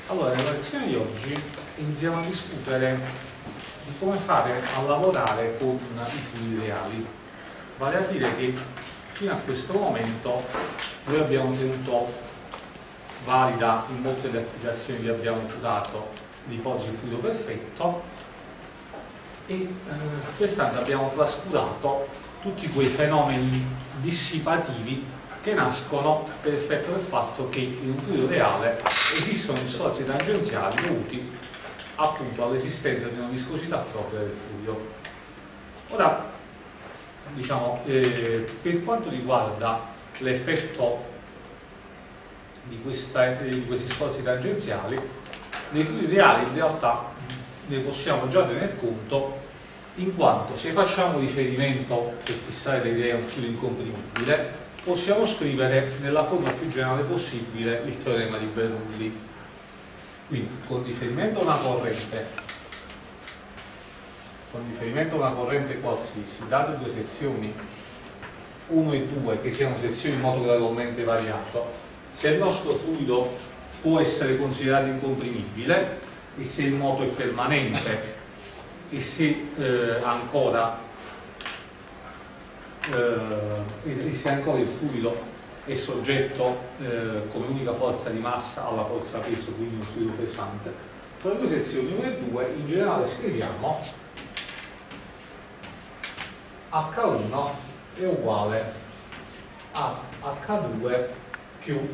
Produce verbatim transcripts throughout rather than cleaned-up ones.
Allora, nella lezione di oggi iniziamo a discutere di come fare a lavorare con i fluidi reali. Vale a dire che fino a questo momento noi abbiamo tenuto valida in molte delle applicazioni che abbiamo imputato l'ipotesi di fluido perfetto e eh, pertanto abbiamo trascurato tutti quei fenomeni dissipativi che nascono per effetto del fatto che in un fluido reale esistono gli sforzi tangenziali dovuti appunto all'esistenza di una viscosità propria del fluido. Ora, diciamo, eh, per quanto riguarda l'effetto di, questa, eh, di questi sforzi tangenziali, nei fluidi reali in realtà ne possiamo già tener conto, in quanto se facciamo riferimento per fissare le idee a un fluido incomprimibile, possiamo scrivere nella forma più generale possibile il teorema di Bernoulli. Quindi, con riferimento a una corrente, con riferimento a una corrente qualsiasi, date due sezioni uno e due che siano sezioni in modo gradualmente variato, se il nostro fluido può essere considerato incomprimibile e se il moto è permanente e se eh, ancora eh, e se ancora il fluido è soggetto eh, come unica forza di massa alla forza peso, quindi un fluido pesante, fra le due sezioni uno e due in generale scriviamo acca uno è uguale a acca due più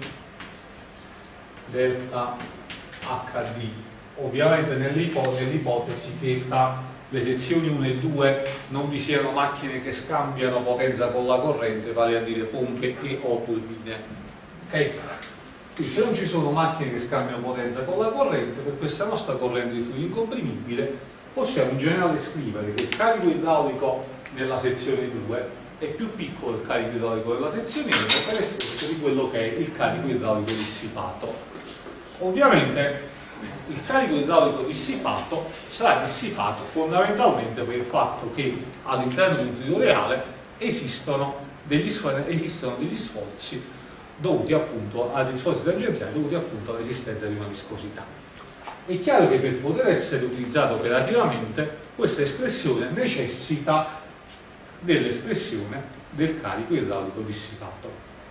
delta acca d, ovviamente nell'ipotesi che fra le sezioni uno e due non vi siano macchine che scambiano potenza con la corrente, vale a dire pompe e o turbine. Okay? Quindi se non ci sono macchine che scambiano potenza con la corrente, per questa nostra corrente di fluido incomprimibile possiamo in generale scrivere che il carico idraulico nella sezione due è più piccolo del carico idraulico della sezione uno per effetto di quello che è il carico idraulico dissipato. Ovviamente il carico idraulico dissipato sarà dissipato fondamentalmente per il fatto che all'interno di un fluido reale esistono degli, esistono degli sforzi dovuti appunto a degli sforzi tangenziali dovuti appunto all'esistenza di una viscosità. È chiaro che per poter essere utilizzato operativamente questa espressione necessita dell'espressione del carico idraulico dissipato.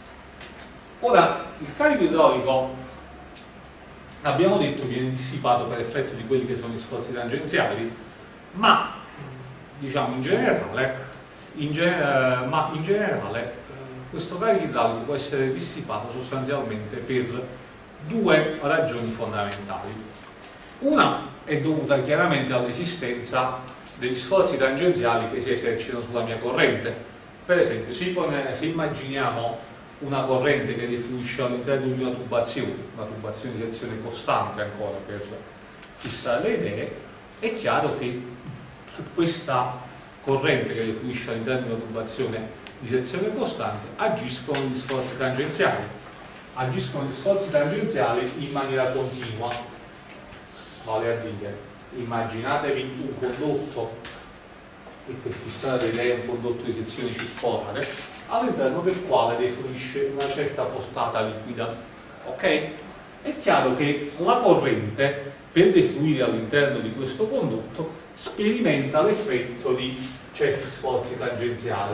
Ora, il carico idraulico abbiamo detto viene dissipato per effetto di quelli che sono gli sforzi tangenziali, ma diciamo in generale, in ge- ma in generale questo carico idraulico può essere dissipato sostanzialmente per due ragioni fondamentali. Una è dovuta chiaramente all'esistenza degli sforzi tangenziali che si esercitano sulla mia corrente. Per esempio, se, pone, se immaginiamo una corrente che defluisce all'interno di una tubazione, una tubazione di sezione costante ancora per fissare le idee, è chiaro che su questa corrente che defluisce all'interno di una tubazione di sezione costante agiscono gli sforzi tangenziali, agiscono gli sforzi tangenziali in maniera continua, vale a dire, immaginatevi un condotto e per fissare le idee un condotto di sezione circolare all'interno del quale defluisce una certa portata liquida. Ok? È chiaro che la corrente, per defluire all'interno di questo condotto, sperimenta l'effetto di certi sforzi tangenziali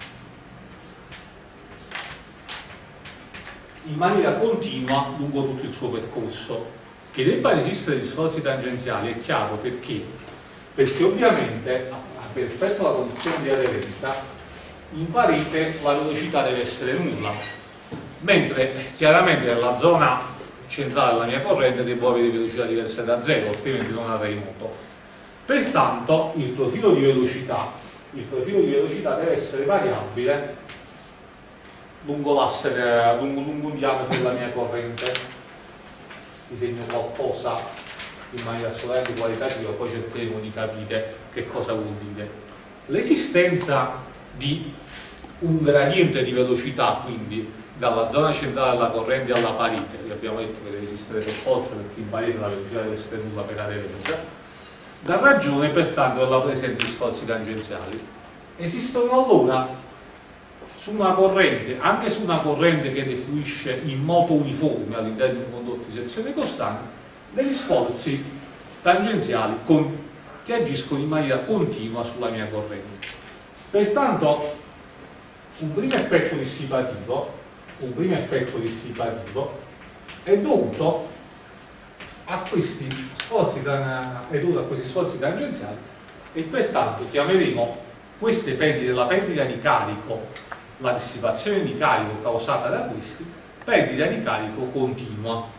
in maniera continua lungo tutto il suo percorso. Che debbano esistere gli sforzi tangenziali è chiaro perché? Perché ovviamente, per effetto della condizione di aderenza, in parete la velocità deve essere nulla, mentre chiaramente nella zona centrale della mia corrente devo avere velocità diverse da zero, altrimenti non avrei moto. Pertanto il profilo di velocità, il profilo di velocità deve essere variabile lungo l'asse, lungo, lungo un diametro della mia corrente. Disegno qualcosa in maniera assolutamente qualitativa, poi cercheremo di capire che cosa vuol dire. L'esistenza di un gradiente di velocità, quindi dalla zona centrale della corrente alla parete, che abbiamo detto che deve esistere per forza perché in parete la velocità deve essere nulla per aderenza, dà ragione pertanto della presenza di sforzi tangenziali. Esistono allora su una corrente, anche su una corrente che defluisce in moto uniforme all'interno di un condotto di sezione costante, degli sforzi tangenziali con, che agiscono in maniera continua sulla mia corrente. Pertanto un primo effetto dissipativo, un primo effetto dissipativo è dovuto a questi sforzi, è dovuto a questi sforzi tangenziali, e pertanto chiameremo queste perdite, la perdita di carico, la dissipazione di carico causata da questi, perdita di carico continua.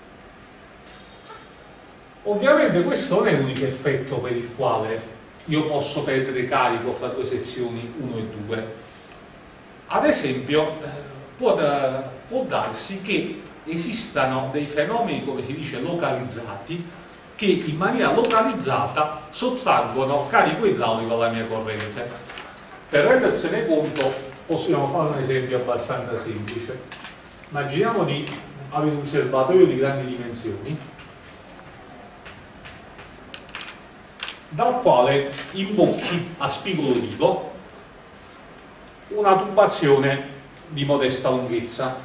Ovviamente questo non è l'unico effetto per il quale io posso perdere carico fra due sezioni uno e due. Ad esempio, può, può darsi che esistano dei fenomeni, come si dice, localizzati, che in maniera localizzata sottraggono carico idraulico alla mia corrente. Per rendersene conto possiamo fare un esempio abbastanza semplice. Immaginiamo di avere un serbatoio di grandi dimensioni dal quale imbocchi a spigolo vivo una tubazione di modesta lunghezza.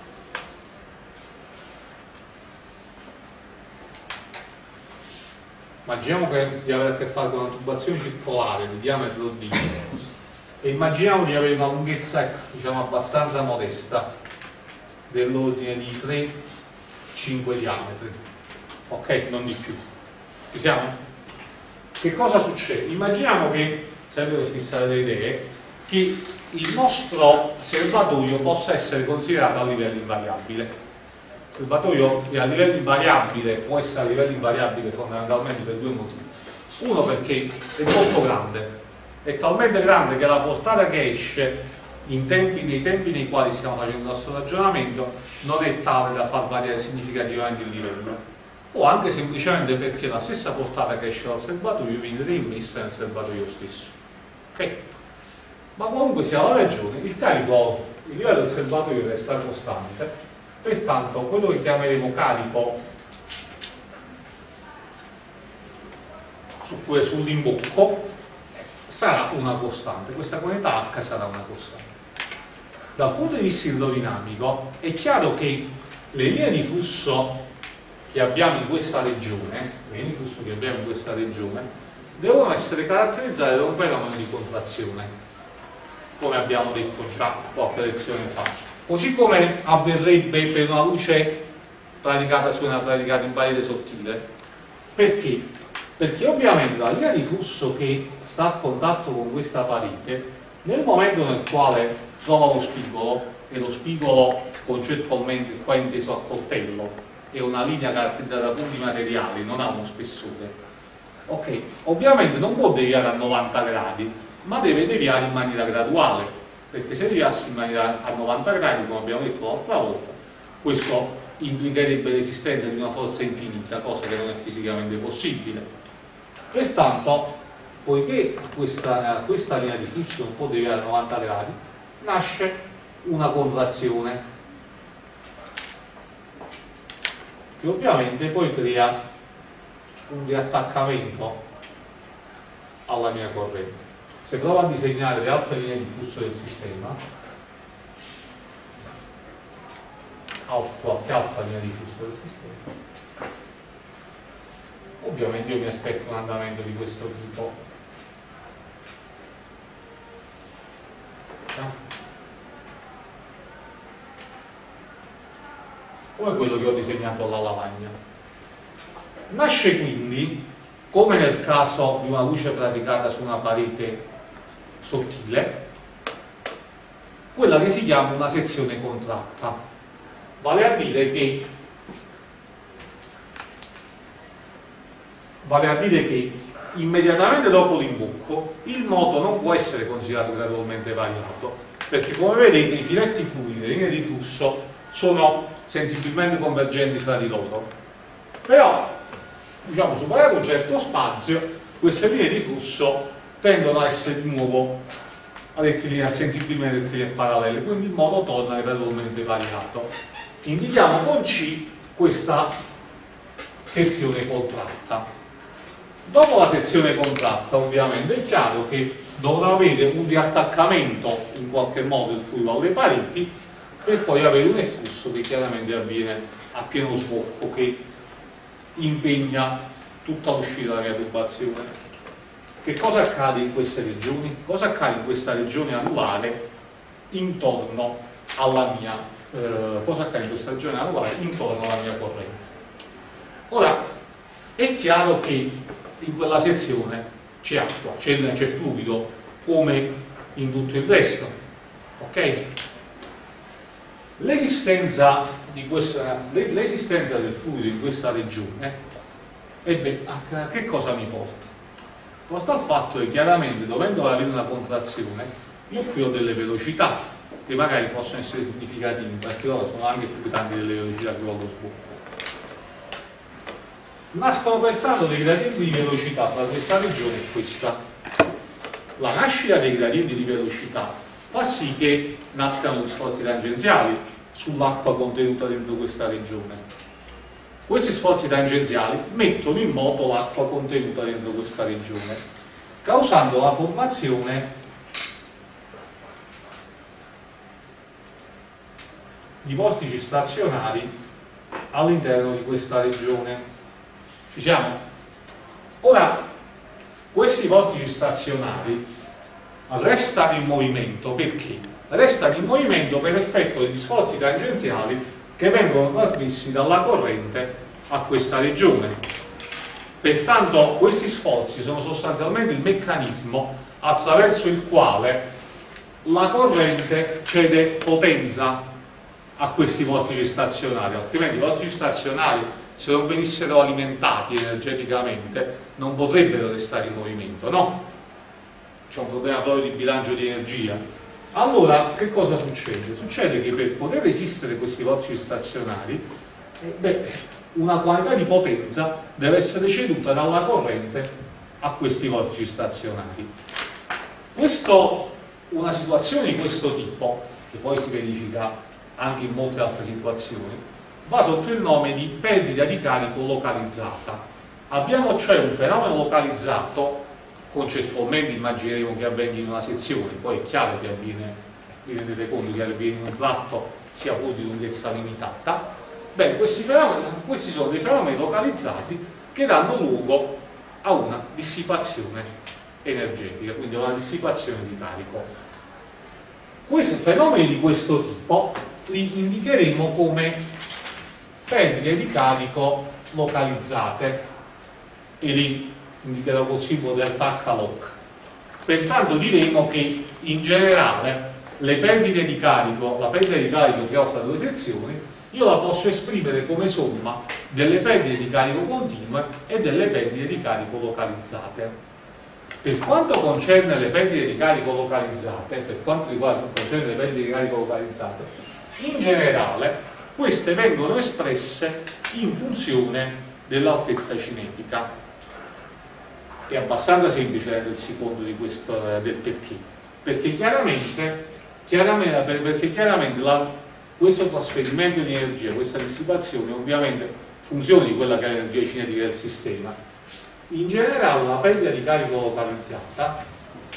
Immaginiamo che, di avere a che fare con una tubazione circolare di diametro D e immaginiamo di avere una lunghezza, diciamo, abbastanza modesta, dell'ordine di tre cinque diametri, ok? Non di più. Ci siamo? Che cosa succede? Immaginiamo che, sempre per fissare le idee, che il nostro serbatoio possa essere considerato a livello invariabile. Il serbatoio che a livello invariabile può essere a livello invariabile fondamentalmente per due motivi. Uno, perché è molto grande, è talmente grande che la portata che esce in tempi, nei tempi nei quali stiamo facendo il nostro ragionamento non è tale da far variare significativamente il livello, o anche semplicemente perché la stessa portata che esce dal serbatoio viene reimmessa nel serbatoio stesso. Ok? Ma qualunque sia la ragione, il carico, il livello del serbatoio resta costante, pertanto quello che chiameremo carico su, sull'imbocco sarà una costante, questa quantità H sarà una costante. Dal punto di vista idrodinamico è chiaro che le linee di flusso che abbiamo in questa regione, le linee di flusso che abbiamo in questa regione devono essere caratterizzate da un fenomeno di contrazione, come abbiamo detto già qualche lezione fa, così come avverrebbe per una luce praticata su una praticata in parete sottile. Perché? Perché ovviamente la linea di flusso che sta a contatto con questa parete, nel momento nel quale trova lo spigolo, e lo spigolo concettualmente qua inteso a coltello è una linea caratterizzata da punti materiali, non ha uno spessore, ok, ovviamente non può deviare a novanta gradi, ma deve deviare in maniera graduale, perché se deviasse in maniera a novanta gradi, come abbiamo detto l'altra volta, questo implicherebbe l'esistenza di una forza infinita, cosa che non è fisicamente possibile. Pertanto, poiché questa, questa linea di flusso non può deviare a novanta gradi, nasce una contrazione che ovviamente poi crea un riattaccamento alla mia corrente. Se provo a disegnare le altre linee di flusso del sistema, qualche altra linea di flusso del sistema, ovviamente io mi aspetto un andamento di questo tipo. Come quello che ho disegnato alla lavagna. Nasce quindi, come nel caso di una luce praticata su una parete sottile, quella che si chiama una sezione contratta, vale a dire che vale a dire che immediatamente dopo l'imbocco il moto non può essere considerato gradualmente variato, perché come vedete i filetti fluidi, le linee di flusso sono sensibilmente convergenti tra di loro, però diciamo superato un certo spazio queste linee di flusso tendono a essere di nuovo a rettilinee, sensibilmente rettilinee parallele, quindi il moto torna gradualmente variato. Indichiamo con C questa sezione contratta. Dopo la sezione contratta ovviamente è chiaro che dovrà avere un riattaccamento in qualche modo il fluido alle pareti per poi avere un efflusso che chiaramente avviene a pieno sbocco, che impegna tutta l'uscita della mia tubazione. Che cosa accade in queste regioni? Cosa accade in questa regione anulare intorno alla mia eh, cosa accade in questa regione anulare intorno alla mia corrente? Ora, è chiaro che in quella sezione c'è acqua, c'è fluido come in tutto il resto, ok? L'esistenza di questa, l'esistenza del fluido in questa regione, ebbe, a che cosa mi porta? Porta al fatto che chiaramente, dovendo avere una contrazione, io qui ho delle velocità che magari possono essere significative, in particolare sono anche più grandi delle velocità che ho allo sbocco. Nascono pertanto dei gradienti di velocità tra questa regione e questa. La nascita dei gradienti di velocità fa sì che nascano gli sforzi tangenziali sull'acqua contenuta dentro questa regione. Questi sforzi tangenziali mettono in moto l'acqua contenuta dentro questa regione, causando la formazione di vortici stazionari all'interno di questa regione. Ci siamo? Ora, questi vortici stazionari restano in movimento perché? Restano in movimento per effetto degli sforzi tangenziali che vengono trasmessi dalla corrente a questa regione. Pertanto questi sforzi sono sostanzialmente il meccanismo attraverso il quale la corrente cede potenza a questi vortici stazionari, altrimenti i vortici stazionari, se non venissero alimentati energeticamente, non potrebbero restare in movimento, no? C'è un problema proprio di bilancio di energia. Allora, che cosa succede? Succede che per poter esistere questi vortici stazionari, eh, beh, una quantità di potenza deve essere ceduta dalla corrente a questi vortici stazionari. Questo, una situazione di questo tipo, che poi si verifica anche in molte altre situazioni, va sotto il nome di perdita di carico localizzata. Abbiamo cioè un fenomeno localizzato, concettualmente immagineremo che avvenga in una sezione, poi è chiaro che avviene, vi rendete conto che avviene in un tratto sia pur di lunghezza limitata. Beh, questi, fenomeni, questi sono dei fenomeni localizzati che danno luogo a una dissipazione energetica, quindi a una dissipazione di carico. Questi fenomeni di questo tipo li indicheremo come perdite di carico localizzate e li indicherò col simbolo del H loc. Pertanto diremo che in generale le perdite di carico, la perdita di carico che offre due sezioni, io la posso esprimere come somma delle perdite di carico continue e delle perdite di carico localizzate. Per quanto concerne le perdite di carico localizzate, per quanto riguarda concerne le perdite di carico localizzate, in generale queste vengono espresse in funzione dell'altezza cinetica. È abbastanza semplice rendersi conto di questo, del perché. Perché chiaramente, chiaramente, perché chiaramente la, questo trasferimento di energia, questa dissipazione, ovviamente funzione di quella che è l'energia cinetica del sistema. In generale la perdita di carico localizzata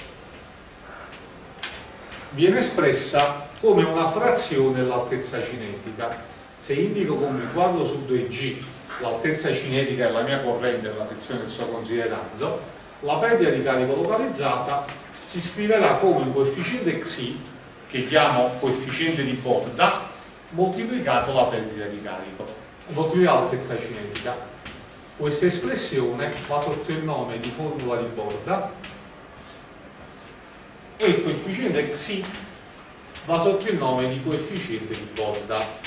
viene espressa come una frazione dell'altezza cinetica. Se indico come quadro su due G l'altezza cinetica della mia corrente nella sezione che sto considerando, la perdita di carico localizzata si scriverà come un coefficiente Xi, che chiamo coefficiente di borda, moltiplicato la perdita di carico, moltiplicato l'altezza cinetica. Questa espressione va sotto il nome di formula di borda e il coefficiente Xi va sotto il nome di coefficiente di borda.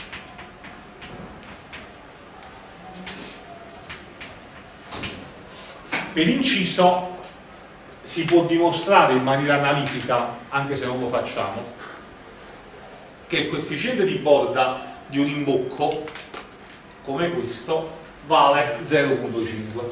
Per inciso si può dimostrare in maniera analitica, anche se non lo facciamo, che il coefficiente di borda di un imbocco come questo vale zero virgola cinque.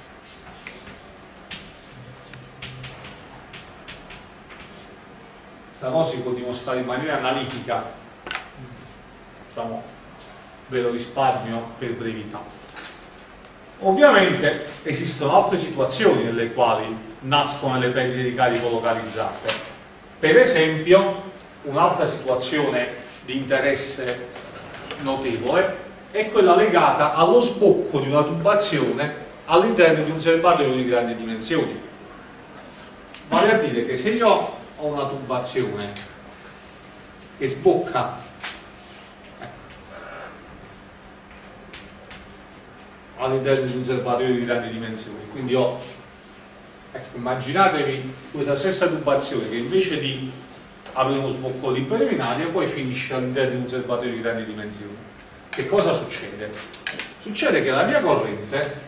Questa cosa si può dimostrare in maniera analitica, diciamo, ve lo risparmio per brevità. Ovviamente esistono altre situazioni nelle quali nascono le perdite di carico localizzate. Per esempio, un'altra situazione di interesse notevole è quella legata allo sbocco di una tubazione all'interno di un serbatoio di grandi dimensioni. Vale a dire che se io ho una tubazione che sbocca, ecco, all'interno di un serbatoio di grandi dimensioni, quindi ho, ecco, immaginatevi questa stessa tubazione che invece di aprire uno sbocco libero in aria poi finisce all'interno di un serbatoio di grandi dimensioni. Che cosa succede? Succede che la mia corrente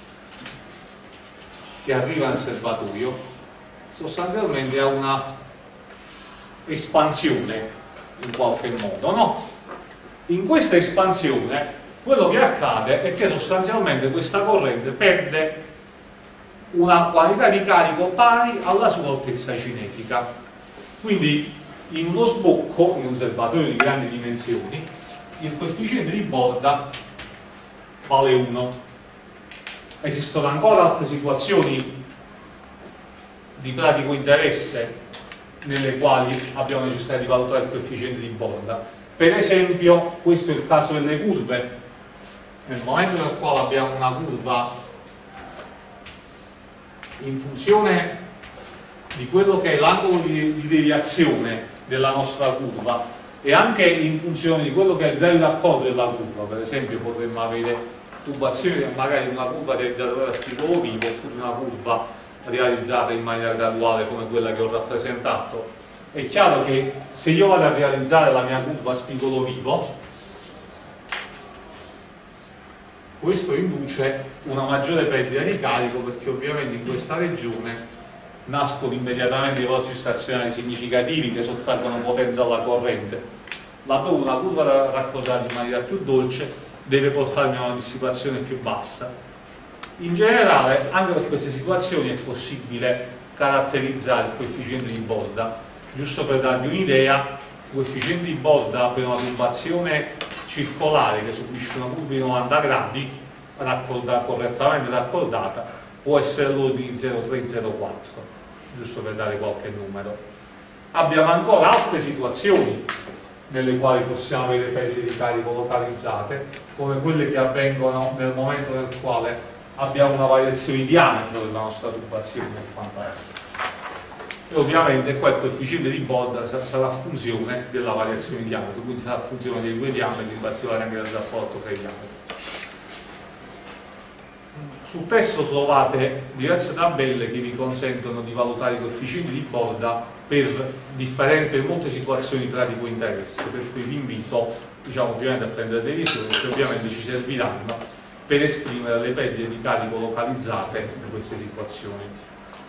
che arriva nel serbatoio sostanzialmente ha una espansione in qualche modo, no? In questa espansione quello che accade è che sostanzialmente questa corrente perde una quantità di carico pari alla sua altezza cinetica. Quindi in uno sbocco, in un serbatoio di grandi dimensioni, il coefficiente di borda vale uno. Esistono ancora altre situazioni di pratico interesse nelle quali abbiamo necessità di valutare il coefficiente di borda. Per esempio, questo è il caso delle curve. Nel momento nel quale abbiamo una curva in funzione di quello che è l'angolo di, di deviazione della nostra curva e anche in funzione di quello che è il livello d'accordo della curva, per esempio potremmo avere tubazioni magari una curva realizzata da spigolo vivo oppure una curva realizzata in maniera graduale come quella che ho rappresentato. È chiaro che se io vado a realizzare la mia curva a spigolo vivo, questo induce una maggiore perdita di carico, perché ovviamente in questa regione nascono immediatamente i veloci stazionari significativi che sottraggono potenza alla corrente, laddove una curva raccordata in maniera più dolce deve portarmi a una dissipazione più bassa. In generale, anche per queste situazioni è possibile caratterizzare il coefficiente di borda. Giusto per darvi un'idea, il coefficiente di borda per una tubazione circolare che subisce una curva di novanta gradi raccorda, correttamente raccordata può essere l'ordine di zero virgola tre zero quattro, giusto per dare qualche numero. Abbiamo ancora altre situazioni nelle quali possiamo avere perdite di carico localizzate, come quelle che avvengono nel momento nel quale abbiamo una variazione di diametro della nostra tubazione e quant'altro. E ovviamente qua il coefficiente di borda sarà funzione della variazione di diametro, quindi sarà funzione dei due diametri, in particolare anche del rapporto tra i diametri. Sul testo trovate diverse tabelle che vi consentono di valutare i coefficienti di borda per, per molte situazioni di pratico interesse, per cui vi invito, diciamo, ovviamente a prendere dei risori che ovviamente ci serviranno per esprimere le perdite di carico localizzate in queste situazioni.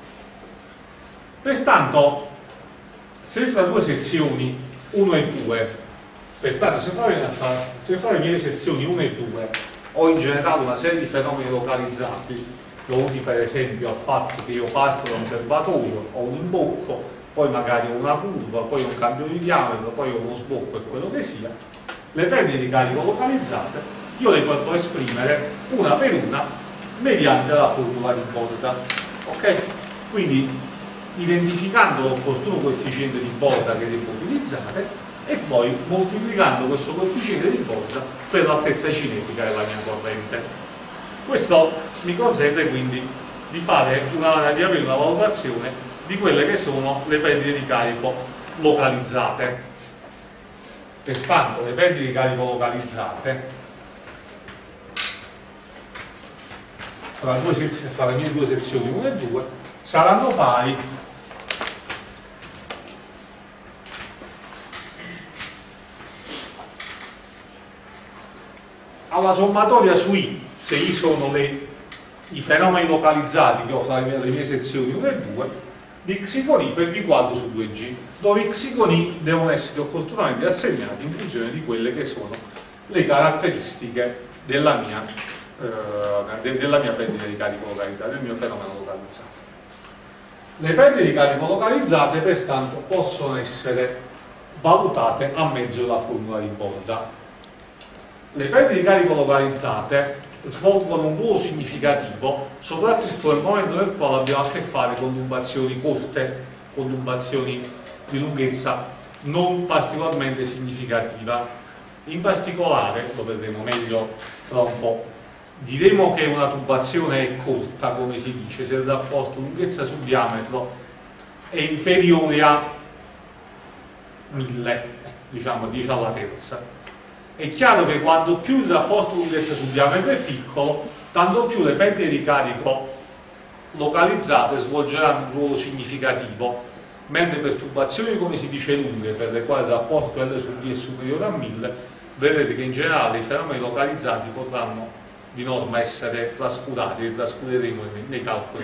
Pertanto, se fra due sezioni uno e due, pertanto se fra, se fra le mie sezioni uno e due ho in generale una serie di fenomeni localizzati dovuti per esempio al fatto che io parto da un serbatoio, ho un imbocco, poi magari ho una curva, poi ho un cambio di diametro, poi ho uno sbocco e quello che sia, le perdite di carico localizzate io le posso esprimere una per una mediante la formula di borda. Ok? Quindi identificando l'opportuno coefficiente di borda che devo utilizzare e poi moltiplicando questo coefficiente di borda per l'altezza cinetica della mia corrente. Questo mi consente quindi di, fare una, di avere una valutazione di quelle che sono le perdite di carico localizzate. Pertanto le perdite di carico localizzate fra, due sezioni, fra le mie due sezioni uno e due saranno pari alla sommatoria su I, se I sono le, i fenomeni localizzati che ho fra le mie, le mie sezioni uno e due, di X con I per V quadro su due G, dove X con I devono essere opportunamente assegnati in funzione di quelle che sono le caratteristiche della mia, eh, de, della mia perdita di carico localizzato, del mio fenomeno localizzato. Le perdite di carico localizzate pertanto possono essere valutate a mezzo della formula di borda. Le perdite di carico localizzate svolgono un ruolo significativo soprattutto nel momento nel quale abbiamo a che fare con tubazioni corte, con tubazioni di lunghezza non particolarmente significativa. In particolare, lo vedremo meglio fra un po', diremo che una tubazione è corta, come si dice, se il rapporto lunghezza su diametro è inferiore a mille, diciamo dieci alla terza. È chiaro che quanto più il rapporto lunghezza su diametro è piccolo, tanto più le perdite di carico localizzate svolgeranno un ruolo significativo, mentre per tubazioni, come si dice, lunghe, per le quali il rapporto L su D è superiore a mille, vedrete che in generale i fenomeni localizzati potranno di norma essere trascurati, li trascureremo nei calcoli.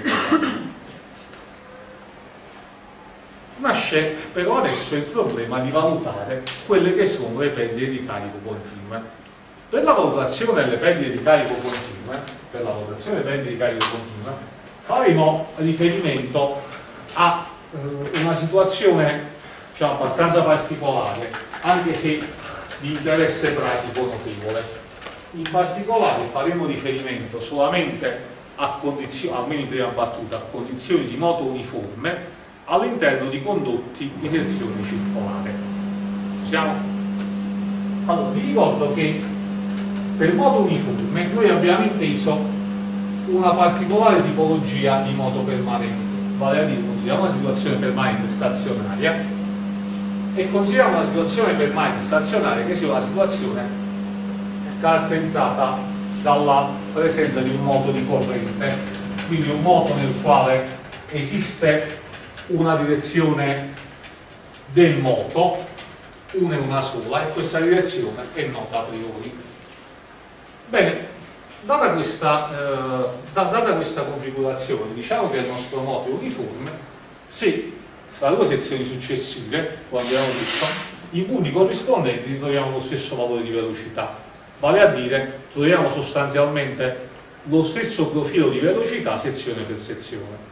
Nasce però adesso il problema di valutare quelle che sono le perdite di carico continue. Per la valutazione delle perdite di carico continue, per la valutazione delle perdite di carico continue, faremo riferimento a eh, una situazione, diciamo, abbastanza particolare, anche se di interesse pratico notevole. In particolare faremo riferimento solamente a condizioni, almeno in prima battuta, a condizioni di moto uniforme all'interno di condotti di sezione circolare. Ci siamo? Allora, vi ricordo che per moto uniforme noi abbiamo inteso una particolare tipologia di moto permanente, vale a dire consideriamo una situazione permanente stazionaria e consideriamo una situazione permanente stazionaria che sia una situazione caratterizzata dalla presenza di un moto di corrente, quindi un moto nel quale esiste una direzione del moto, una e una sola, e questa direzione è nota a priori. Bene, data questa, eh, data questa configurazione, diciamo che il nostro moto è uniforme se fra le due sezioni successive, come abbiamo detto, i punti corrispondenti ritroviamo lo stesso valore di velocità, vale a dire troviamo sostanzialmente lo stesso profilo di velocità sezione per sezione.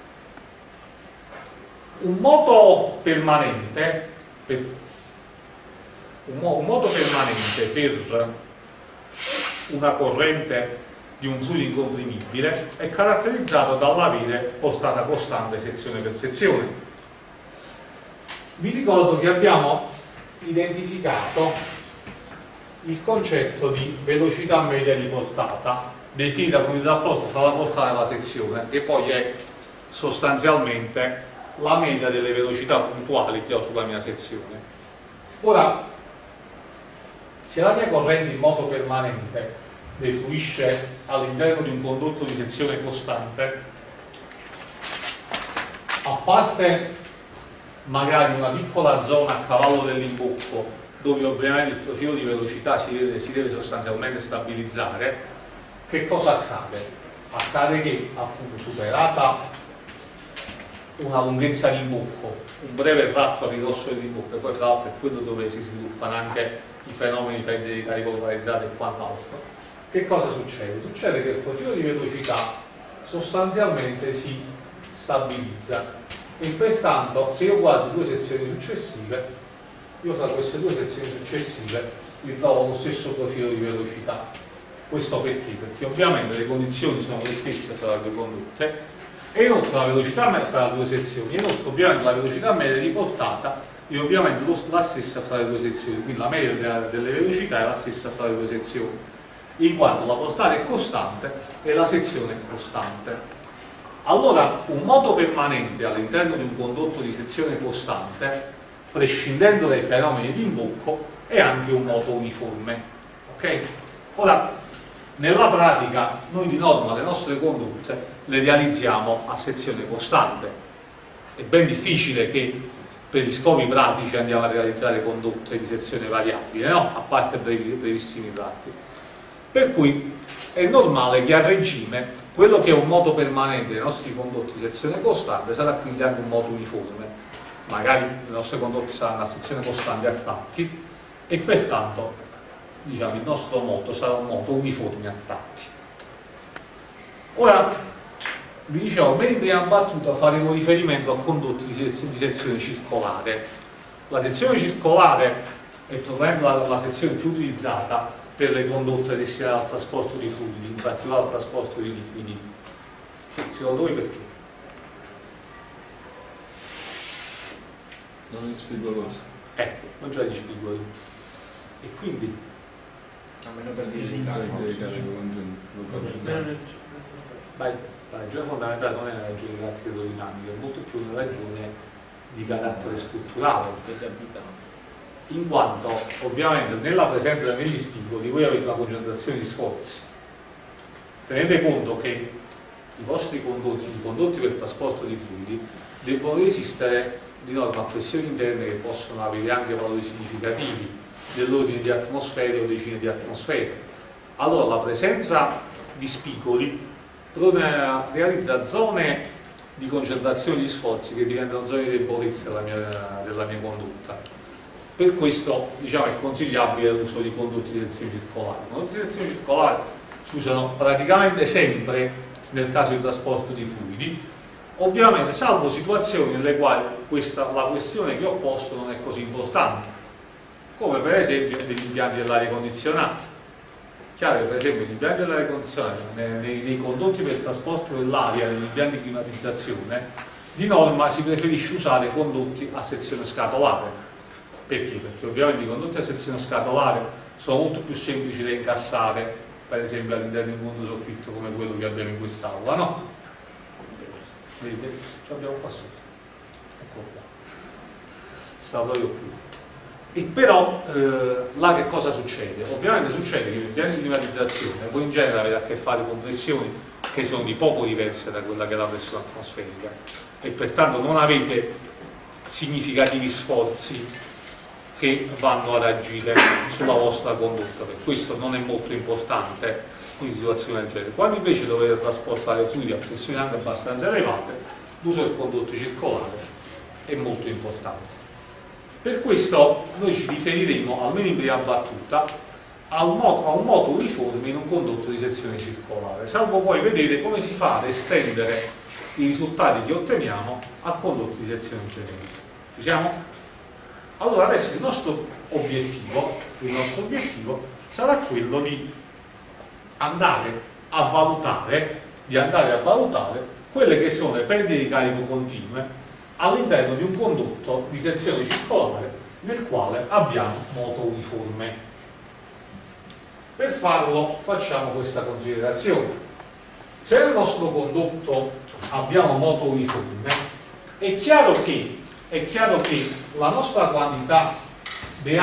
Un moto permanente per, un, mo, un moto permanente per una corrente di un fluido incomprimibile è caratterizzato dall'avere portata costante sezione per sezione. Vi ricordo che abbiamo identificato il concetto di velocità media di portata, definita come il rapporto tra la portata e la sezione, che poi è sostanzialmente la media delle velocità puntuali che ho sulla mia sezione. Ora, se la mia corrente in moto permanente defluisce all'interno di un condotto di sezione costante, a parte magari una piccola zona a cavallo dell'imbocco dove ovviamente il profilo di velocità si deve, si deve sostanzialmente stabilizzare, che cosa accade? Accade che, appunto, superata una lunghezza di imbocco, un breve tratto a ridosso dell'imbocco, e poi fra l'altro è quello dove si sviluppano anche i fenomeni di perdita di carico localizzate e quant'altro, che cosa succede? Succede che il profilo di velocità sostanzialmente si stabilizza e pertanto se io guardo due sezioni successive, io fra queste due sezioni successive ritrovo lo stesso profilo di velocità. Questo perché? Perché ovviamente le condizioni sono le stesse fra le due condotte e inoltre la velocità media fra le due sezioni, e inoltre ovviamente la velocità media di portata è ovviamente lo, la stessa fra le due sezioni, quindi la media delle, delle velocità è la stessa fra le due sezioni, in quanto la portata è costante e la sezione è costante. Allora un moto permanente all'interno di un condotto di sezione costante, prescindendo dai fenomeni di imbocco, è anche un moto uniforme. Ok? Ora, nella pratica noi di norma le nostre condotte le realizziamo a sezione costante. È ben difficile che per gli scopi pratici andiamo a realizzare condotte di sezione variabile, no? A parte brevi, brevissimi tratti. Per cui è normale che a regime quello che è un moto permanente dei nostri condotti di sezione costante sarà quindi anche un moto uniforme. Magari le nostre condotte saranno a sezione costante a tratti e pertanto, diciamo, il nostro moto sarà un moto uniforme a tratti. Ora, vi dicevo, bene in prima battuta faremo riferimento a condotti di, sez di sezione circolare. La sezione circolare è probabilmente la, la sezione più utilizzata per le condotte destinate al trasporto di fluidi, in particolare al trasporto di liquidi. Secondo voi perché? Non è spigoloso. Ecco, non già di spigolo. E quindi a meno per dire di la ragione fondamentale non è una ragione di carattere idrodinamico, è molto più una ragione di carattere strutturale, in quanto ovviamente nella presenza degli spigoli voi avete una concentrazione di sforzi. Tenete conto che i vostri condotti, i condotti per il trasporto di fluidi, debbono resistere di norma a pressioni interne che possono avere anche valori significativi dell'ordine di atmosfere o decine di atmosfere. Allora la presenza di spigoli realizza zone di concentrazione di sforzi che diventano zone di debolezza della mia, della mia condotta. Per questo diciamo, è consigliabile l'uso di condotti di direzione circolare. I condotti di direzione circolare si usano praticamente sempre nel caso di trasporto di fluidi, ovviamente salvo situazioni nelle quali questa, la questione che ho posto non è così importante, come per esempio negli impianti dell'aria condizionata. Chiaro che per esempio negli impianti dell'aria condizionata, nei, nei condotti per il trasporto dell'aria, negli impianti di climatizzazione, di norma si preferisce usare condotti a sezione scatolare. Perché? Perché ovviamente i condotti a sezione scatolare sono molto più semplici da incassare, per esempio all'interno di un montosoffitto come quello che abbiamo in quest'aula, no? Vedete? Ce l'abbiamo qua sotto. Eccolo qua. Sta proprio qui. E però eh, là che cosa succede? Ovviamente succede che negli impianti di climatizzazione voi in genere avete a che fare con pressioni che sono di poco diverse da quella che è la pressione atmosferica e pertanto non avete significativi sforzi che vanno ad agire sulla vostra condotta. Per questo non è molto importante in situazioni del genere. Quando invece dovete trasportare fluidi a pressioni anche abbastanza elevate, l'uso del condotto circolare è molto importante. Per questo noi ci riferiremo, almeno in prima battuta, a un moto, a un moto uniforme in un condotto di sezione circolare, salvo poi vedere come si fa ad estendere i risultati che otteniamo a condotti di sezione generica. Ci siamo? Allora adesso il nostro obiettivo, il nostro obiettivo sarà quello di andare a valutare, di andare a valutare quelle che sono le perdite di carico continue all'interno di un condotto di sezione circolare nel quale abbiamo moto uniforme. Per farlo facciamo questa considerazione: se nel nostro condotto abbiamo moto uniforme, è chiaro che, è chiaro che la nostra quantità dH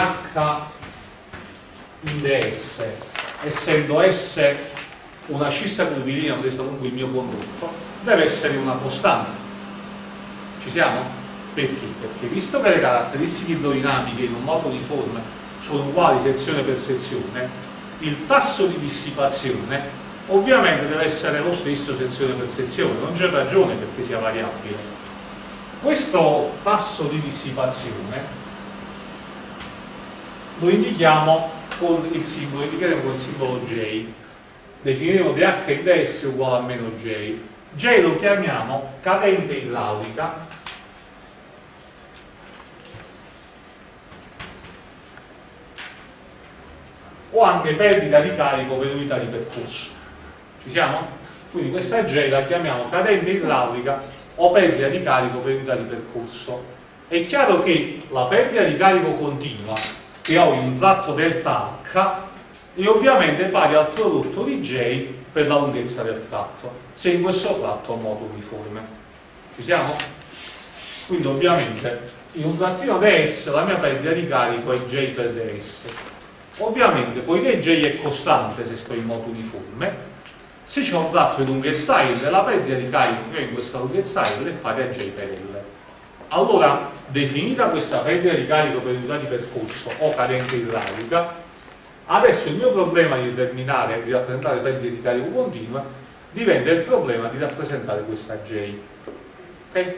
in ds, essendo S una scissa curvilínea presa lungo il mio condotto, deve essere una costante. Ci siamo? Perché? Perché visto che le caratteristiche idrodinamiche in un moto uniforme sono uguali sezione per sezione, il tasso di dissipazione ovviamente deve essere lo stesso sezione per sezione, non c'è ragione perché sia variabile. Questo tasso di dissipazione lo indichiamo con il simbolo, indicheremo con il simbolo J, definiremo dH in ds uguale a meno J. J lo chiamiamo cadente idraulica o anche perdita di carico per unità di percorso. Ci siamo? Quindi questa J la chiamiamo cadente idraulica o perdita di carico per unità di percorso. È chiaro che la perdita di carico continua che ho in un tratto delta H è ovviamente pari al prodotto di J per la lunghezza del tratto, se in questo tratto ho moto uniforme. Ci siamo? Quindi ovviamente in un trattino ds la mia perdita di carico è J per ds. Ovviamente, poiché J è costante se sto in moto uniforme, se c'è un tratto di lunghezza L, la perdita di carico che ho in questa lunghezza L è pari a J per L. Allora, definita questa perdita di carico per unità di percorso o cadente idraulica, adesso il mio problema di determinare, di rappresentare perdite di carico continua, diventa il problema di rappresentare questa J. Ok?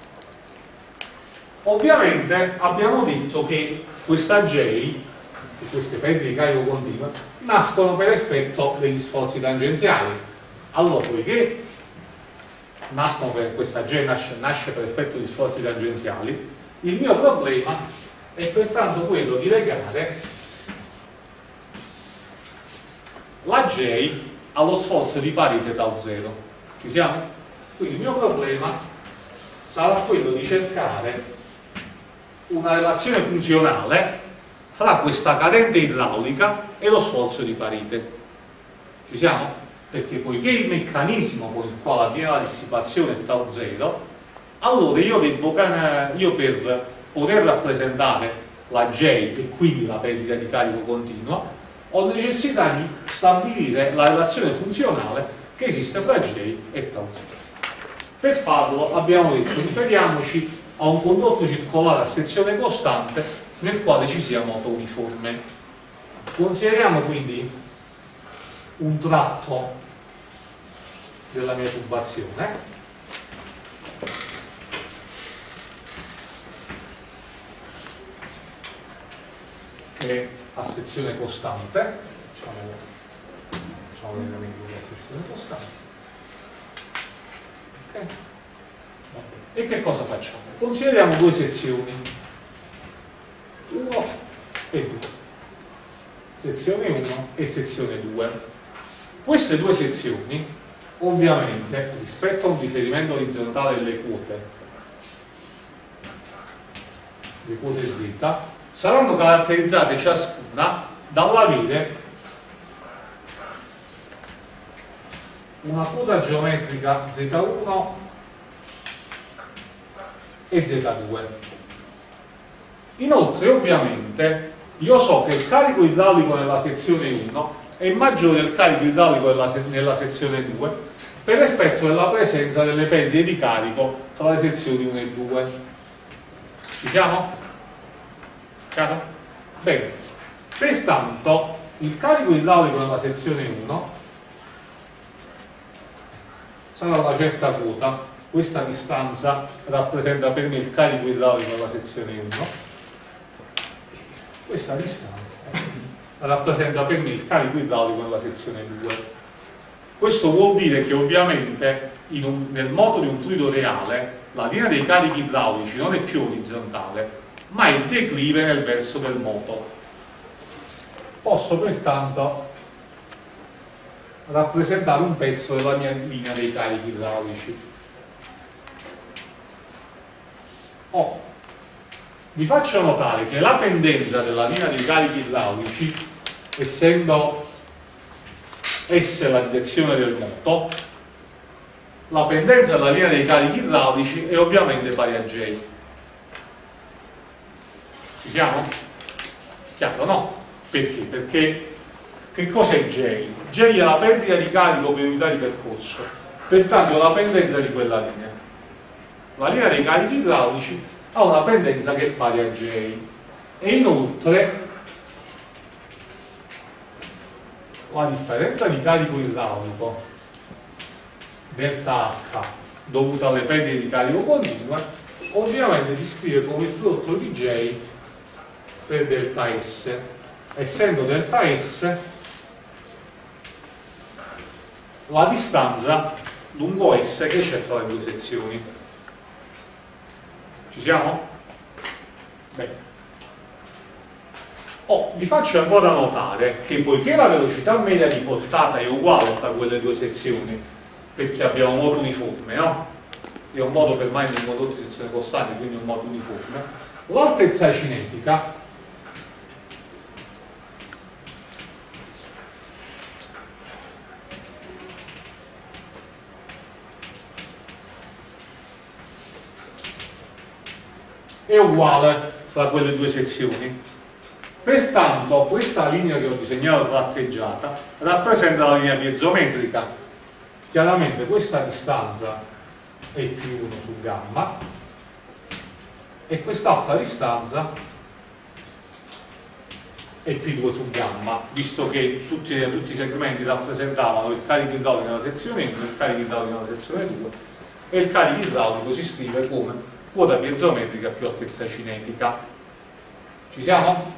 Ovviamente abbiamo detto che questa J, che queste perdite di carico continua, nascono per effetto degli sforzi tangenziali. Allora, poiché nascono per questa J nasce, nasce per effetto di sforzi tangenziali, il mio problema è pertanto quello di legare la J allo sforzo di pari θ zero. Ci siamo? Quindi il mio problema sarà quello di cercare una relazione funzionale fra questa cadente idraulica e lo sforzo di parete. Ci siamo? Perché poiché il meccanismo con il quale avviene la dissipazione è tau zero, allora io, devo, io per poter rappresentare la J e quindi la perdita di carico continua ho necessità di stabilire la relazione funzionale che esiste fra J e tau zero. Per farlo abbiamo detto riferiamoci a un condotto circolare a sezione costante nel quale ci sia moto uniforme. Consideriamo quindi un tratto della mia tubazione che è a sezione costante, facciamo, facciamo l'elemento della sezione costante. Okay. E che cosa facciamo? Consideriamo due sezioni, uno e due, sezione uno e sezione due. Queste due sezioni, ovviamente, rispetto a un riferimento orizzontale delle quote, le quote Z, saranno caratterizzate ciascuna dall'avere una quota geometrica Z uno e Z due. Inoltre, ovviamente, io so che il carico idraulico nella sezione uno è maggiore del carico idraulico nella, se nella sezione due per effetto della presenza delle perdite di carico fra le sezioni uno e due. Ci siamo? Chiaro? Bene. Pertanto, il carico idraulico nella sezione uno sarà una certa quota. Questa distanza rappresenta per me il carico idraulico nella sezione uno, questa distanza rappresenta per me il carico idraulico nella sezione due. Questo vuol dire che ovviamente in un, nel moto di un fluido reale la linea dei carichi idraulici non è più orizzontale, ma è declive nel verso del moto. Posso pertanto rappresentare un pezzo della mia linea dei carichi idraulici. Oh, vi faccio notare che la pendenza della linea dei carichi idraulici, essendo S la direzione del moto, la pendenza della linea dei carichi idraulici è ovviamente pari a J. Ci siamo? Chiaro, no? Perché? Perché che cos'è J? J è la perdita di carico per unità di percorso, pertanto la pendenza di quella linea. La linea dei carichi idraulici ha una pendenza che è pari a J e inoltre la differenza di carico idraulico delta H dovuta alle perdite di carico continue ovviamente si scrive come il prodotto di J per delta S, essendo delta S la distanza lungo S che c'è tra le due sezioni. Ci siamo? Bene. Oh, vi faccio ancora notare che poiché la velocità media di portata è uguale tra quelle due sezioni, perché abbiamo un modo uniforme, no? È un modo permanente, un modo di sezione costante, quindi un modo uniforme, l'altezza cinetica è uguale fra quelle due sezioni. Pertanto questa linea che ho disegnato tratteggiata rappresenta la linea piezometrica. Chiaramente questa distanza è più uno su gamma e quest'altra distanza è più due su gamma, visto che tutti, tutti i segmenti rappresentavano il carico idraulico nella sezione uno, il carico idraulico nella sezione due e il carico idraulico si scrive come quota piezometrica più altezza cinetica. Ci siamo?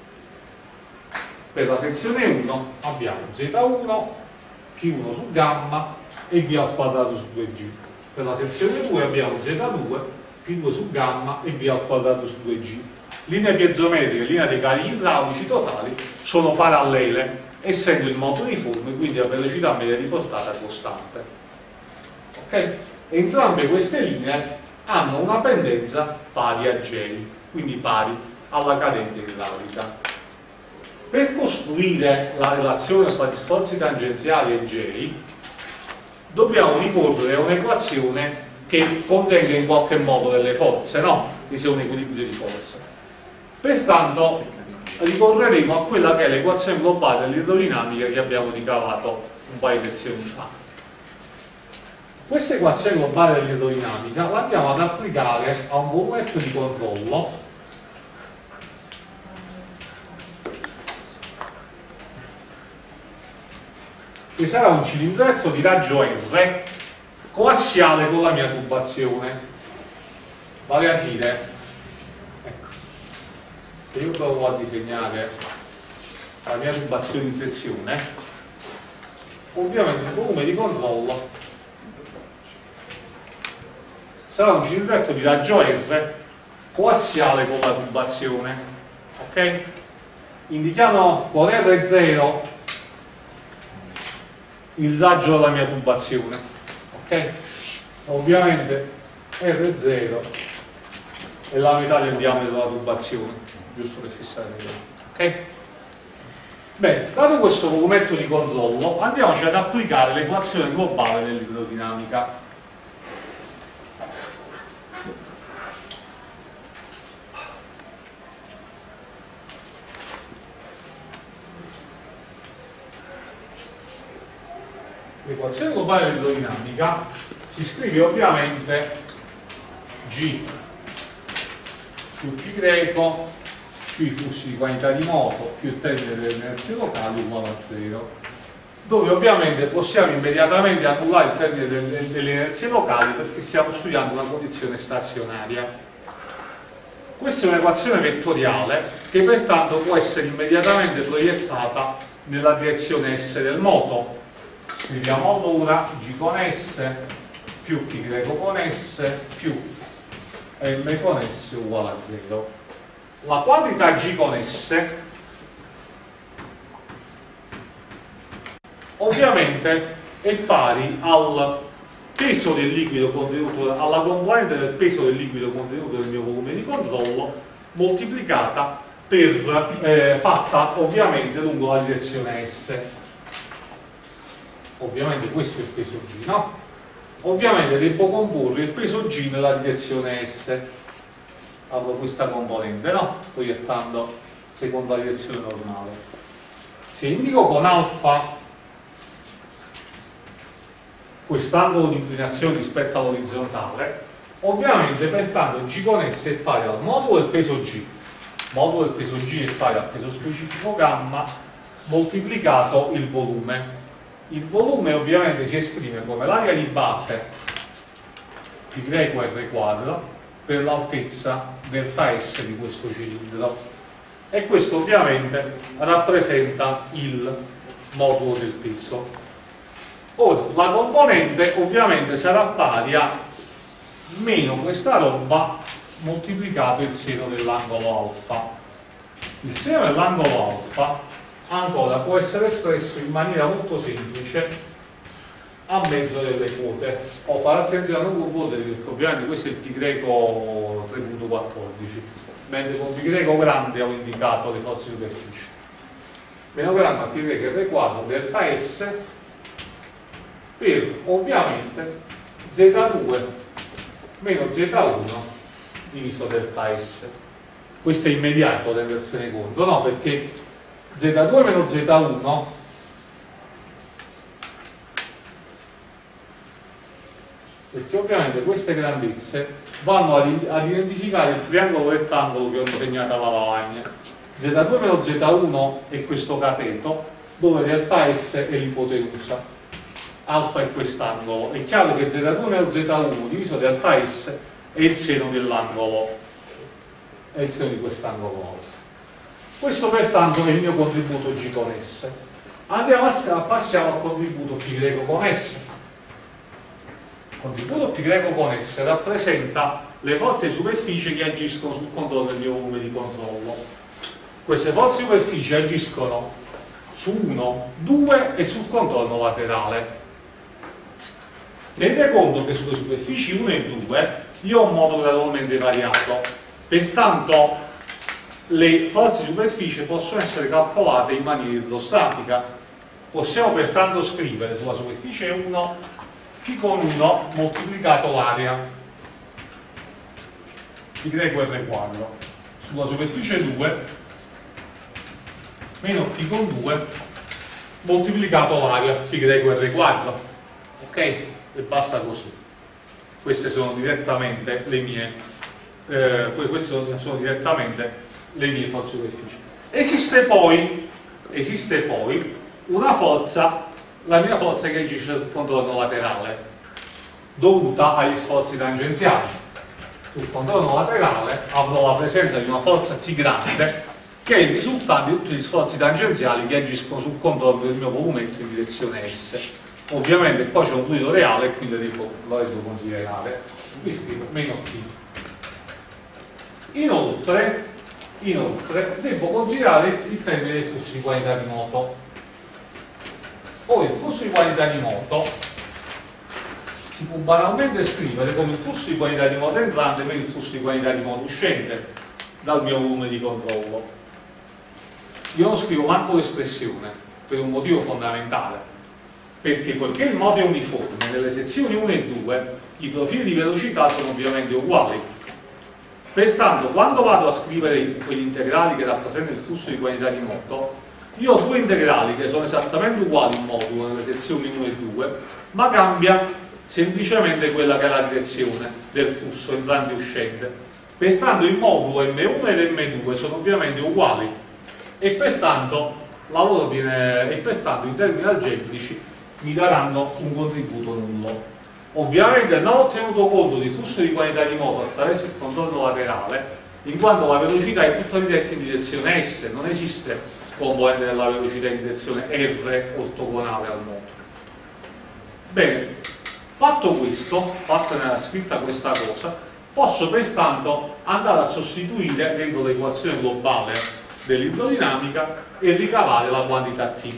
Per la sezione uno abbiamo Z uno più uno su gamma e V al quadrato su due G. Per la sezione due abbiamo Z due più due su gamma e V al quadrato su due G. Linea piezometrica e linea dei carichi idraulici totali sono parallele, essendo il moto uniforme, quindi a velocità media di portata costante. Ok? Entrambe queste linee hanno una pendenza pari a J, quindi pari alla cadente idraulica. Per costruire la relazione tra gli sforzi tangenziali e J dobbiamo ricorrere a un'equazione che contenga in qualche modo delle forze, no? Che sia un equilibrio di forze. Pertanto ricorreremo a quella che è l'equazione globale dell'idrodinamica che abbiamo ricavato un paio di lezioni fa. Questa equazione globale dell'idrodinamica l'andiamo ad applicare a un volumetro di controllo che sarà un cilindretto di raggio R coassiale con la mia tubazione, vale a dire, ecco, se io provo a disegnare la mia tubazione in sezione, ovviamente il volume di controllo sarà un cilindretto di raggio R coassiale con la tubazione, ok? Indichiamo con R zero il raggio della mia tubazione, ok? Ovviamente R zero è la metà del diametro della tubazione, giusto per fissare il ok? Bene, dato questo volumetro di controllo, andiamoci ad applicare l'equazione globale dell'idrodinamica. L'equazione globale dell'idrodinamica si scrive ovviamente G più P greco più i flussi di quantità di moto più il termine delle inerzie locali uguale a zero, dove ovviamente possiamo immediatamente annullare il termine delle, delle inerzie locali perché stiamo studiando una condizione stazionaria. Questa è un'equazione vettoriale che pertanto può essere immediatamente proiettata nella direzione S del moto. Scriviamo allora G con S più P greco con S più M con S uguale a zero. La quantità G con S ovviamente è pari al peso del liquido contenuto, alla componente del peso del liquido contenuto nel mio volume di controllo moltiplicata per, eh, fatta ovviamente lungo la direzione S. Ovviamente questo è il peso G, no? Ovviamente devo comporre il peso G nella direzione S. Apro questa componente, no? Proiettando secondo la direzione normale. Se indico con alfa quest'angolo di inclinazione rispetto all'orizzontale, ovviamente pertanto G con S è pari al modulo del peso G. Modulo del peso G è pari al peso specifico gamma moltiplicato il volume. Il volume ovviamente si esprime come l'area di base pi greco R quadro per l'altezza delta S di questo cilindro, e questo ovviamente rappresenta il modulo del peso. Ora, la componente ovviamente sarà pari a meno questa roba moltiplicato il seno dell'angolo alfa. Il seno dell'angolo alfa ancora può essere espresso in maniera molto semplice a mezzo delle quote. O fare attenzione alle quote perché ovviamente questo è il pi greco tre virgola quattordici, mentre con pi greco grande ho indicato le forze di superficie. Meno gramma pi greco R quadro delta S per ovviamente Z due meno Z uno diviso delta S. Questo è immediato, tendersene conto, no? Perché Z due meno Z uno perché ovviamente queste grandezze vanno ad, ad identificare il triangolo rettangolo che ho disegnato alla lavagna. Z due meno Z uno è questo cateto dove delta S è l'ipotenusa, alfa è quest'angolo. È chiaro che Z due meno Z uno diviso delta S è il seno dell'angolo, è il seno di quest'angolo alfa. Questo pertanto è il mio contributo G con S. Andiamo a passiamo al contributo P greco con S. Il contributo P greco con S rappresenta le forze di superficie che agiscono sul controllo del mio volume di controllo. Queste forze di superficie agiscono su uno, due e sul contorno laterale. Tenete conto che sulle superfici uno e due io ho un modo gradualmente variato, pertanto le forze di superficie possono essere calcolate in maniera idrostatica. Possiamo pertanto scrivere sulla superficie uno P con uno moltiplicato l'area, pi greco R quadro, sulla superficie due meno P con due moltiplicato l'area, pi greco R quadro. Ok? E basta così. Queste sono direttamente le mie eh, queste sono direttamente le mie forze superficie. Esiste poi esiste poi una forza, la mia forza che agisce sul contorno laterale, dovuta agli sforzi tangenziali. Sul contorno laterale avrò la presenza di una forza T grande, che è il risultato di tutti gli sforzi tangenziali che agiscono sul contorno del mio movimento in direzione S. Ovviamente qua c'è un fluido reale e quindi devo, lo devo considerare. Qui scrivo meno T. Inoltre, inoltre devo considerare il termine dei flussi di qualità di moto. Ora, il flusso di qualità di moto si può banalmente scrivere come il flusso di qualità di moto entrante meno il flusso di qualità di moto uscente dal mio volume di controllo. Io non scrivo manco l'espressione per un motivo fondamentale, perché poiché il moto è uniforme nelle sezioni uno e due, i profili di velocità sono ovviamente uguali. Pertanto, quando vado a scrivere quegli integrali che rappresentano il flusso di qualità di moto, io ho due integrali che sono esattamente uguali in modulo nelle sezioni uno e due, ma cambia semplicemente quella che è la direzione del flusso entrante e uscente. Pertanto il modulo M uno ed M due sono ovviamente uguali e pertanto, l'ordine, e pertanto in termini algebrici mi daranno un contributo nullo. Ovviamente non ho tenuto conto di flusso di qualità di moto attraverso il contorno laterale, in quanto la velocità è tutta diretta in direzione S, non esiste componente della velocità in direzione R ortogonale al moto. Bene, fatto questo, fatta scritta questa cosa, posso pertanto andare a sostituire dentro l'equazione globale dell'idrodinamica e ricavare la quantità T.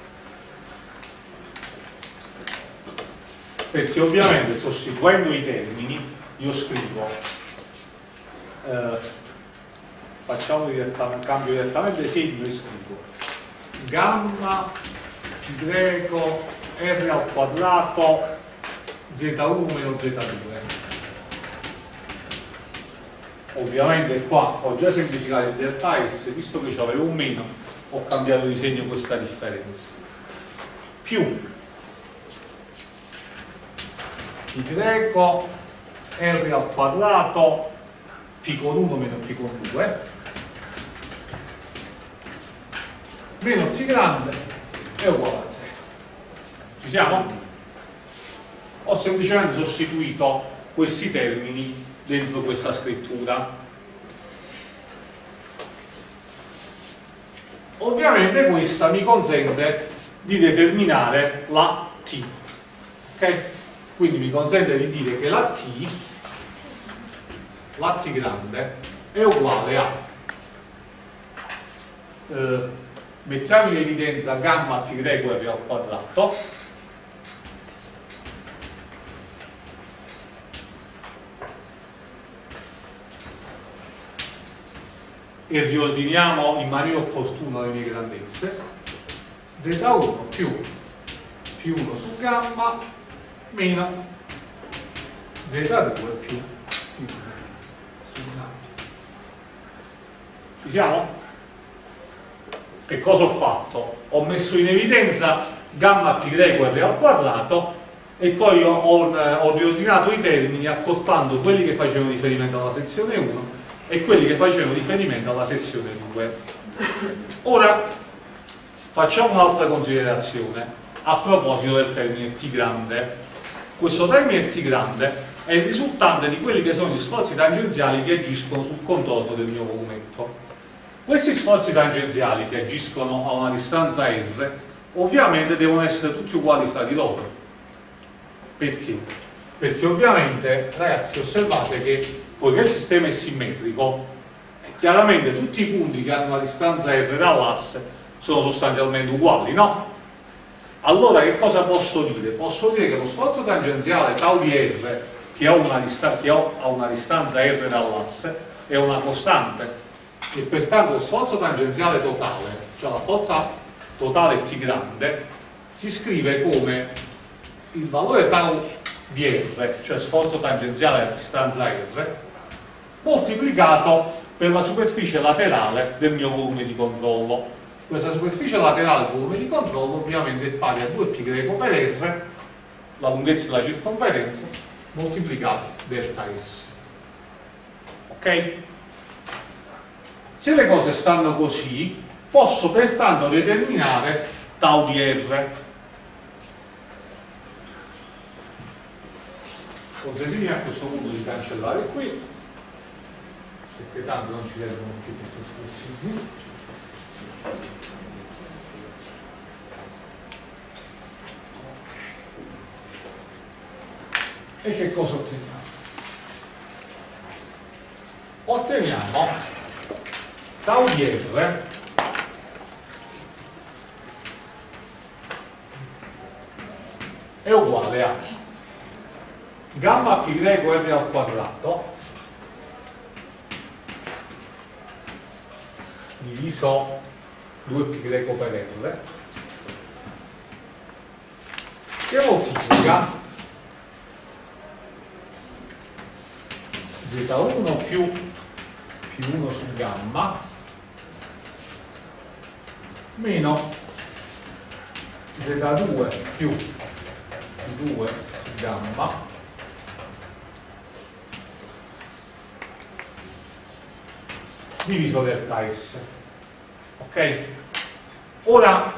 Perché ovviamente sostituendo i termini io scrivo eh, facciamo direttamente, cambio direttamente segno e scrivo gamma pi greco R al quadrato Z uno meno Z due. Ovviamente qua ho già semplificato il delta S, visto che c'avevo un meno ho cambiato di segno questa differenza, più pi greco R al quadrato P con uno meno P con due meno T grande è uguale a zero. Ci siamo? Ho semplicemente sostituito questi termini dentro questa scrittura. Ovviamente questa mi consente di determinare la T, ok? Quindi mi consente di dire che la T, la T grande è uguale a eh, mettiamo in evidenza gamma pi greco R al quadrato e riordiniamo in maniera opportuna le mie grandezze, Z uno più P uno su gamma meno Z due più P due su gamma. Ci siamo? Che cosa ho fatto? Ho messo in evidenza gamma pi greco R al quadrato e poi ho, ho, ho riordinato i termini accorpando quelli che facevano riferimento alla sezione uno e quelli che facevano riferimento alla sezione due. Ora facciamo un'altra considerazione a proposito del termine T grande. Questo termine T grande è il risultante di quelli che sono gli sforzi tangenziali che agiscono sul contorno del mio movimento. Questi sforzi tangenziali che agiscono a una distanza R ovviamente devono essere tutti uguali fra di loro. Perché? Perché ovviamente, ragazzi, osservate che poiché il sistema è simmetrico, chiaramente tutti i punti che hanno una distanza R dall'asse sono sostanzialmente uguali, no? Allora che cosa posso dire? Posso dire che lo sforzo tangenziale tau di R che ha una, che ha una distanza R dall'asse è una costante. e pertanto lo sforzo tangenziale totale, cioè la forza totale T grande, si scrive come il valore tau di R, cioè sforzo tangenziale a distanza R, moltiplicato per la superficie laterale del mio volume di controllo. Questa superficie laterale del volume di controllo ovviamente è pari a due π greco per R, la lunghezza della circonferenza, moltiplicato delta S. Ok? Se le cose stanno così, posso pertanto determinare tau di R. Consentitemi a questo punto di cancellare qui, perché tanto non ci servono più queste espressioni. E che cosa otteniamo? Otteniamo tau di R è uguale a gamma π greco R al quadrato diviso due π greco per R, che moltiplica zeta uno più più uno su gamma meno zeta due più più due su gamma diviso delta S. Ok? Ora,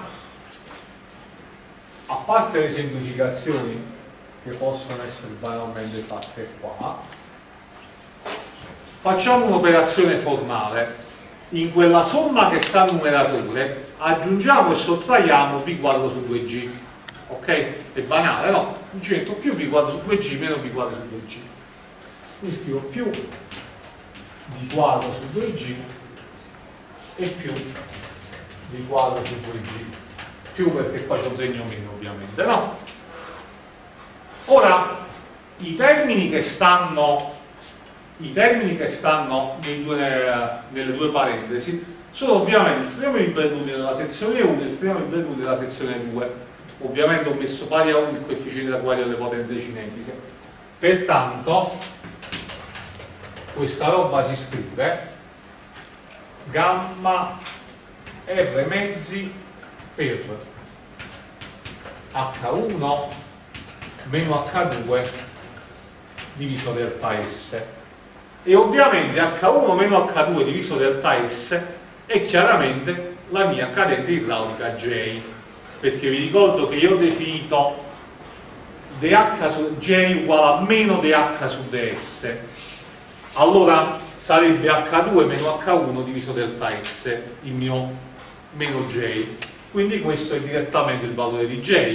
a parte le semplificazioni che possono essere banalmente fatte qua, facciamo un'operazione formale. In quella somma che sta al numeratore aggiungiamo e sottraiamo π quadro su due g. Ok? È banale, no? Mi ci metto più π quadro su due g meno π quadro su due g. Mi scrivo più d quadro su due g e più d quadro su due g. Più perché qua c'è un segno meno, ovviamente, no? Ora, i termini che stanno i termini che stanno nei due, nelle due parentesi sono ovviamente il trinomio invertuto nella sezione uno e il trinomio invertuto nella sezione due. Ovviamente ho messo pari a uno il coefficiente quadrato delle potenze cinetiche. Pertanto questa roba si scrive gamma R mezzi per H uno meno H due diviso delta S. E ovviamente H uno meno H due diviso delta S è chiaramente la mia cadente idraulica J, perché vi ricordo che io ho definito dH su J uguale a meno dH su ds. Allora sarebbe H due meno H uno diviso delta S, il mio meno J. Quindi questo è direttamente il valore di J.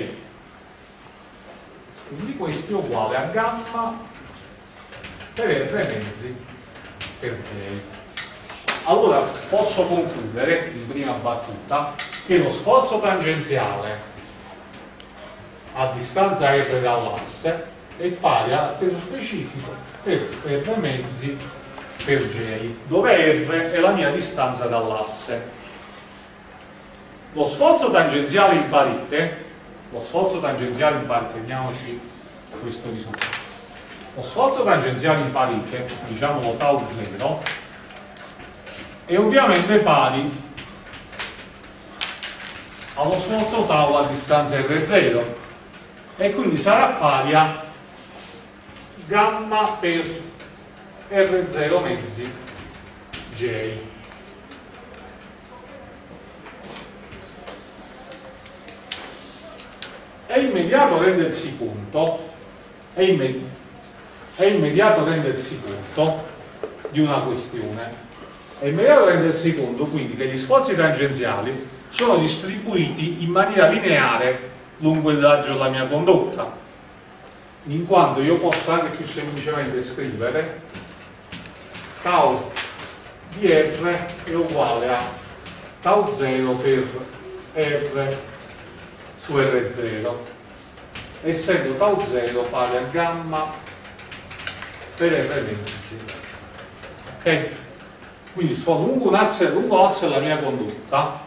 Quindi questo è uguale a gamma per R mezzi per J. Allora posso concludere in prima battuta che lo sforzo tangenziale a distanza R dall'asse è pari al peso specifico per R mezzi per J, dove R è la mia distanza dall'asse. Lo sforzo tangenziale in parete, lo sforzo tangenziale in parete, teniamoci questo risultato. Lo sforzo tangenziale in parete, diciamolo tau zero, è ovviamente pari allo sforzo tau a distanza R zero e quindi sarà pari a gamma per R zero mezzi J. È immediato rendersi conto, è, imme è immediato rendersi conto di una questione. È immediato rendersi conto quindi che gli sforzi tangenziali sono distribuiti in maniera lineare lungo il raggio della mia condotta, in quanto io posso anche più semplicemente scrivere tau di R è uguale a tau zero per R su R zero, essendo tau zero pari a gamma per R mezzi G. Ok? quindi sforzo lungo l'asse lungo l'asse della mia condotta,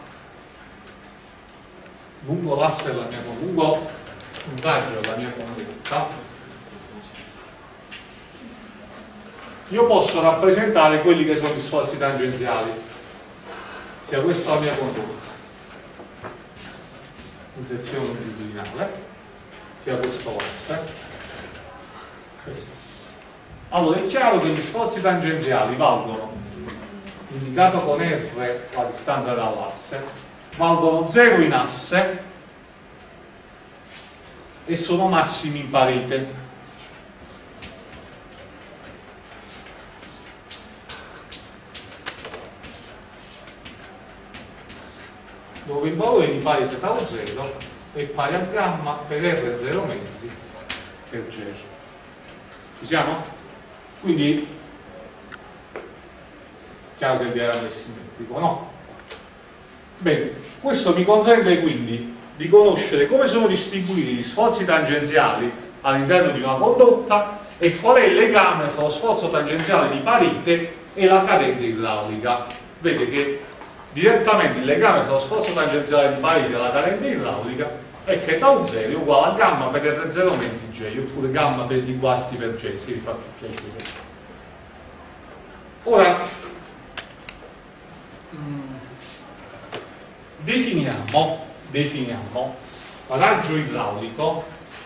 lungo l'asse della mia condotta, lungo un raggio della mia condotta, io posso rappresentare quelli che sono gli sforzi tangenziali, sia questa la mia condotta in sezione longitudinale, sia questo l'asse. Allora è chiaro che gli sforzi tangenziali valgono, indicato con R la distanza dall'asse, valgono zero in asse e sono massimi in parete. Dove il valore di parete tau zero è pari a gamma per R zero mezzi per J. Ci siamo? Quindi chiaro che il diagramma è simmetrico, no? Bene, questo mi consente quindi di conoscere come sono distribuiti gli sforzi tangenziali all'interno di una condotta e qual è il legame tra lo sforzo tangenziale di parete e la cadente idraulica. Vede che direttamente il legame tra lo sforzo tangenziale di parete e la cadente idraulica è che tau zero è uguale a gamma per R zero mezzi J, oppure gamma per D quarti per J, se vi fa più piacere. Ora mh, definiamo, definiamo raggio idraulico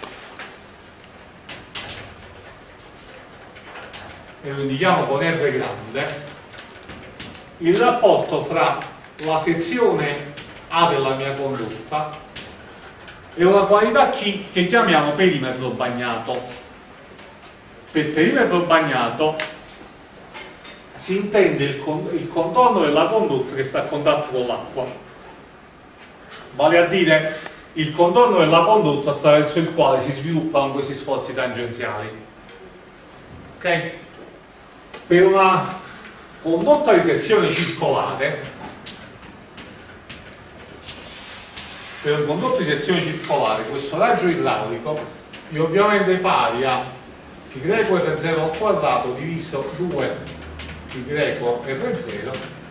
e lo indichiamo con R grande, il rapporto fra la sezione A della mia condotta e una quantità Q che chiamiamo perimetro bagnato. Per perimetro bagnato si intende il, con il contorno della condotta che sta a contatto con l'acqua, vale a dire il contorno della condotta attraverso il quale si sviluppano questi sforzi tangenziali. Ok? Per una condotta di sezione circolare, per un condotto di sezione circolare, questo raggio idraulico è ovviamente pari a π greco R zero al quadrato diviso due π greco R zero,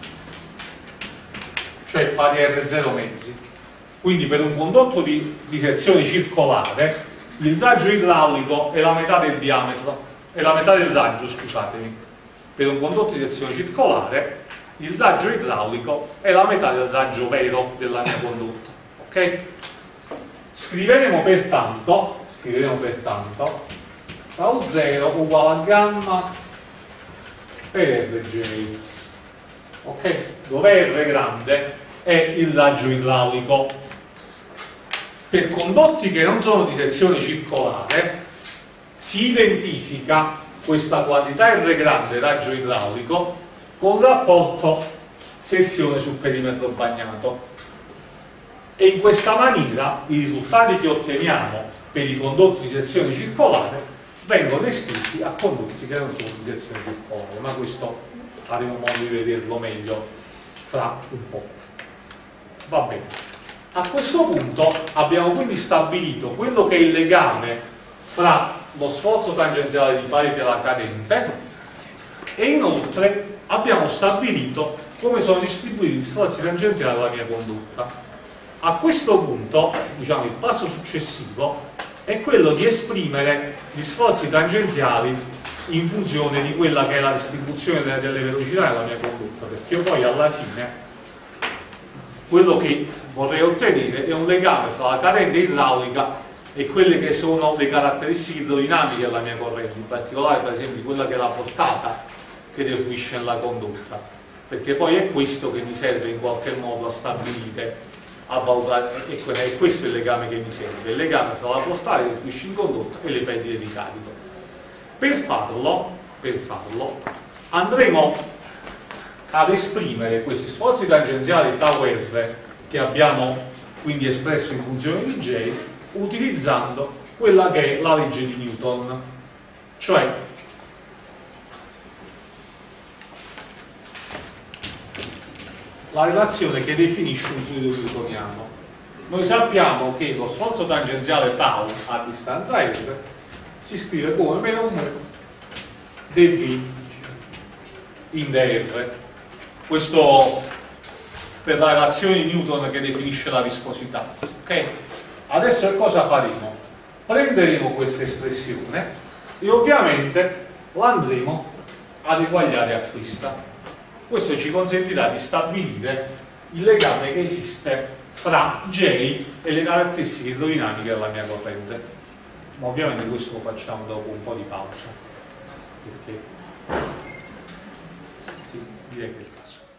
cioè pari a R zero mezzi. Quindi per un condotto di, di sezione circolare il raggio idraulico è la metà del diametro, è la metà del raggio, scusatemi. Per un condotto di sezione circolare il raggio idraulico è la metà del raggio vero della mia condotta. Ok? Scriveremo pertanto, scriveremo pertanto tau zero uguale a gamma per R J. Ok? Dove R grande è il raggio idraulico. Per condotti che non sono di sezione circolare si identifica questa quantità R grande raggio idraulico con rapporto sezione su perimetro bagnato. E in questa maniera i risultati che otteniamo per i condotti di sezione circolare vengono estesi a condotti che non sono di sezione circolare, ma questo avremo modo di vederlo meglio fra un po'. Va bene. A questo punto abbiamo quindi stabilito quello che è il legame fra lo sforzo tangenziale di parete e la cadente e inoltre abbiamo stabilito come sono distribuiti gli sforzi tangenziali della mia condotta. A questo punto, diciamo, il passo successivo è quello di esprimere gli sforzi tangenziali in funzione di quella che è la distribuzione delle, delle velocità della mia condotta, perché io poi alla fine quello che vorrei ottenere è un legame fra la cadente idraulica e quelle che sono le caratteristiche idrodinamiche della mia corrente, in particolare per esempio quella che è la portata che defluisce nella condotta, perché poi è questo che mi serve in qualche modo a stabilire, a valutare, e è questo il legame che mi serve, il legame tra la portata che defluisce in condotta e le perdite di carico. Per farlo, per farlo andremo ad esprimere questi sforzi tangenziali tau R che abbiamo quindi espresso in funzione di J utilizzando quella che è la legge di Newton, cioè la relazione che definisce un fluido newtoniano. Noi sappiamo che lo sforzo tangenziale tau a distanza R si scrive come meno mu dV in dr. questo per la relazione di Newton che definisce la viscosità. Ok? Adesso che cosa faremo? Prenderemo questa espressione e ovviamente la andremo ad eguagliare a questa. Questo ci consentirà di stabilire il legame che esiste fra J e le caratteristiche idrodinamiche della mia corrente. Ma ovviamente questo lo facciamo dopo un po' di pausa, perché sì, direi che è il caso.